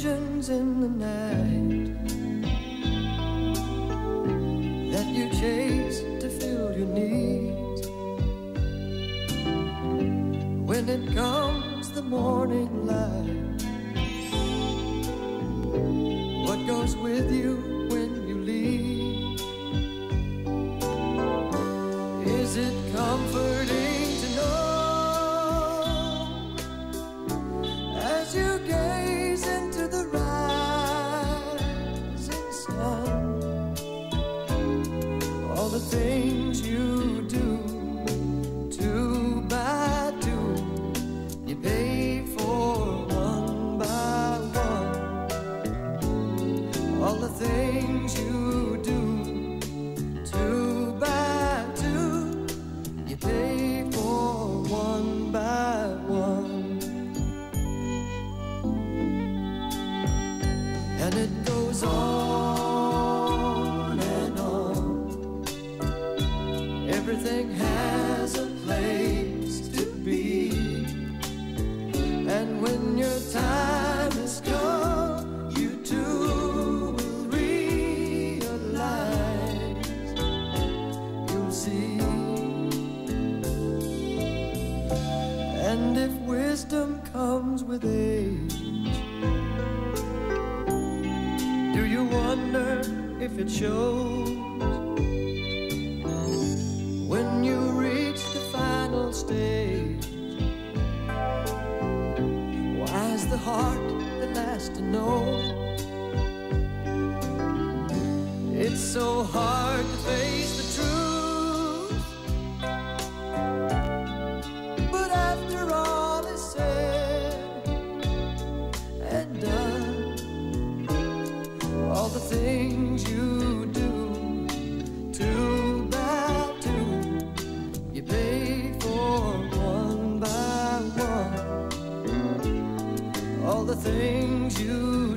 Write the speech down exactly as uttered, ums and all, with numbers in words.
visions in the night that you chase to fill your needs. When it comes the morning light, what goes with you when you leave? Is it comforting to know, as you gaze into the rising sun, all the things you do, two by two, you pay for one by one. All the things you do, two by two, you pay for one by one. And it goes on and on. Everything has a place to be, and when your time has come, you too will realize, you'll see. And if wisdom comes with age, do you wonder if it shows when you reach the final stage? Why's the heart the last to know? It's so hard to face the truth, but after all is said and done, all the things you do, two by two, you pay for one by one. All the things you